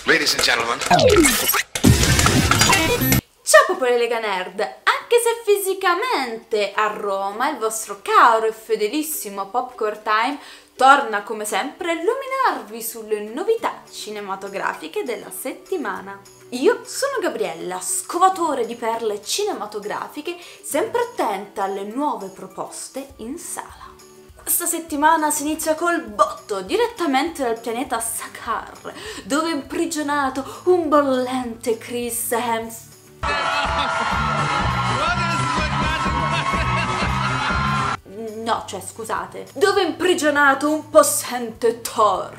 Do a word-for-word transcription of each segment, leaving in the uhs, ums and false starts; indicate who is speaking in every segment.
Speaker 1: Ladies and gentlemen.
Speaker 2: Ciao popolo Lega Nerd, anche se fisicamente a Roma il vostro caro e fedelissimo Popcorn Time torna come sempre a illuminarvi sulle novità cinematografiche della settimana. Io sono Gabriella, scovatore di perle cinematografiche, sempre attenta alle nuove proposte in sala. Questa settimana si inizia col botto, direttamente dal pianeta Sakaar, dove è imprigionato un bollente Chris Hemsworth. No, cioè scusate, dove è imprigionato un possente Thor.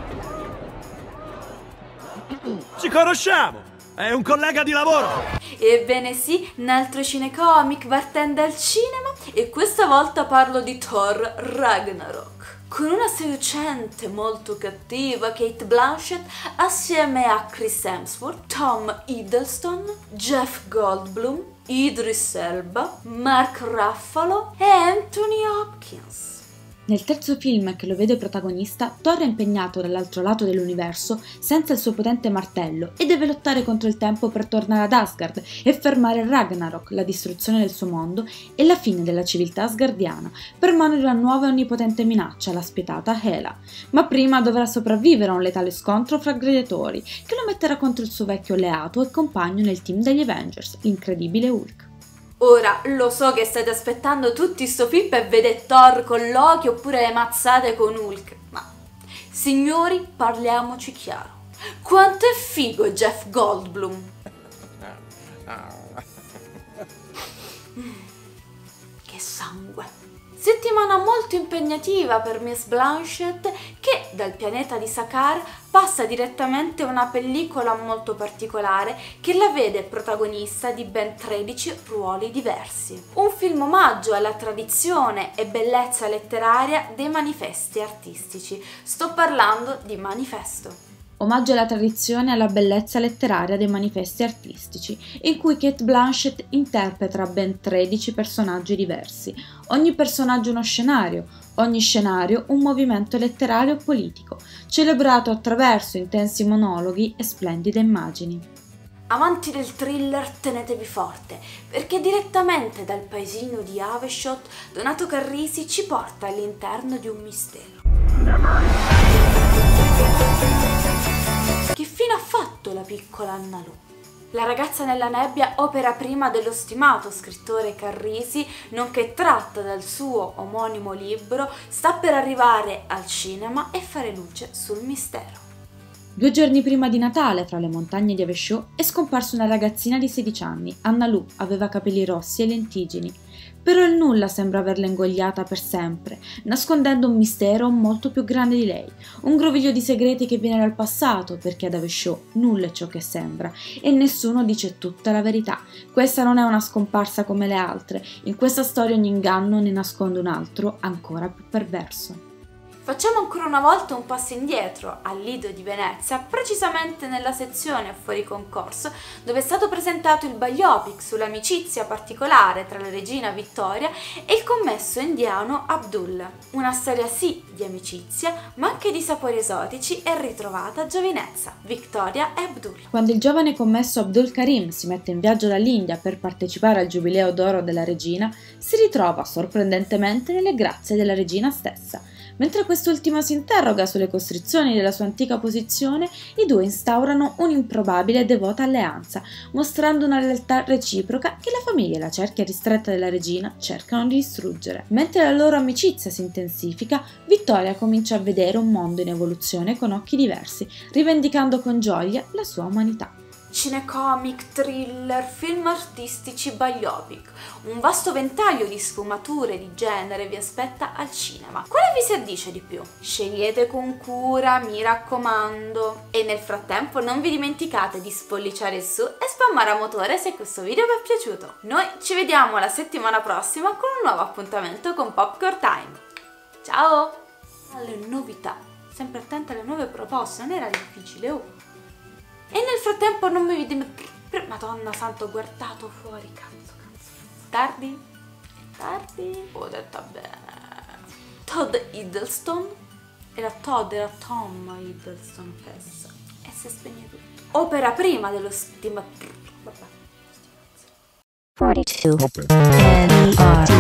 Speaker 3: Ci conosciamo! È un collega di lavoro!
Speaker 2: Ebbene sì, un altro cinecomic va attende al cinema e questa volta parlo di Thor Ragnarok. Con una seducente, molto cattiva Cate Blanchett assieme a Chris Hemsworth, Tom Hiddleston, Jeff Goldblum, Idris Elba, Mark Ruffalo e Anthony Hopkins.
Speaker 4: Nel terzo film che lo vede protagonista, Thor è impegnato dall'altro lato dell'universo senza il suo potente martello e deve lottare contro il tempo per tornare ad Asgard e fermare Ragnarok, la distruzione del suo mondo e la fine della civiltà asgardiana, per mano di una nuova e onnipotente minaccia, la spietata Hela. Ma prima dovrà sopravvivere a un letale scontro fra gladiatori che lo metterà contro il suo vecchio alleato e compagno nel team degli Avengers, l'incredibile Hulk.
Speaker 2: Ora, lo so che state aspettando tutti sto film per vedere Thor con Loki oppure le mazzate con Hulk, ma signori, parliamoci chiaro. Quanto è figo Jeff Goldblum! Che sangue! Settimana molto impegnativa per Miss Blanchett che dal pianeta di Sakaar passa direttamente a una pellicola molto particolare che la vede protagonista di ben tredici ruoli diversi. Un film omaggio alla tradizione e bellezza letteraria dei manifesti artistici. Sto parlando di Manifesto.
Speaker 4: Omaggio alla tradizione e alla bellezza letteraria dei manifesti artistici, in cui Cate Blanchett interpreta ben tredici personaggi diversi, ogni personaggio uno scenario, ogni scenario un movimento letterario o politico, celebrato attraverso intensi monologhi e splendide immagini.
Speaker 2: Amanti del thriller, tenetevi forte, perché direttamente dal paesino di Haveshot Donato Carrisi ci porta all'interno di un mistero. Che fine ha fatto la piccola Annalù? La ragazza nella nebbia, opera prima dello stimato scrittore Carrisi, nonché tratta dal suo omonimo libro, sta per arrivare al cinema e fare luce sul mistero.
Speaker 4: Due giorni prima di Natale, fra le montagne di Haveshot, è scomparsa una ragazzina di sedici anni. Annalù aveva capelli rossi e lentiggini, però il nulla sembra averla ingoiata per sempre, nascondendo un mistero molto più grande di lei, un groviglio di segreti che viene dal passato, perché ad Haveshot nulla è ciò che sembra e nessuno dice tutta la verità. Questa non è una scomparsa come le altre, in questa storia ogni inganno ne nasconde un altro ancora più perverso.
Speaker 2: Facciamo ancora una volta un passo indietro al Lido di Venezia, precisamente nella sezione fuori concorso, dove è stato presentato il biopic sull'amicizia particolare tra la regina Vittoria e il commesso indiano Abdul. Una storia sì di amicizia, ma anche di sapori esotici e ritrovata giovinezza, Vittoria e Abdul.
Speaker 4: Quando il giovane commesso Abdul Karim si mette in viaggio dall'India per partecipare al giubileo d'oro della regina, si ritrova sorprendentemente nelle grazie della regina stessa. Mentre quest'ultima si interroga sulle costrizioni della sua antica posizione, i due instaurano un'improbabile e devota alleanza, mostrando una lealtà reciproca che la famiglia e la cerchia ristretta della regina cercano di distruggere. Mentre la loro amicizia si intensifica, Vittoria comincia a vedere un mondo in evoluzione con occhi diversi, rivendicando con gioia la sua umanità.
Speaker 2: Cinecomic, thriller, film artistici, biopic. Un vasto ventaglio di sfumature di genere vi aspetta al cinema. Quale vi si addice di più? Scegliete con cura, mi raccomando. E nel frattempo non vi dimenticate di spolliciare su e spammare a motore se questo video vi è piaciuto. Noi ci vediamo la settimana prossima con un nuovo appuntamento con Popcorn Time. Ciao! Alle novità, sempre attenta alle nuove proposte, non era difficile, oh! E nel frattempo non mi dimenticate... Madonna santa, ho guardato fuori, cazzo, cazzo. Tardi? È tardi? Ho detto bene. Todd Hiddleston? Era Todd, era Tom Hiddleston, penso. si spegne tutto. Opera prima dello stima... Vabbè.
Speaker 1: forty-two N E R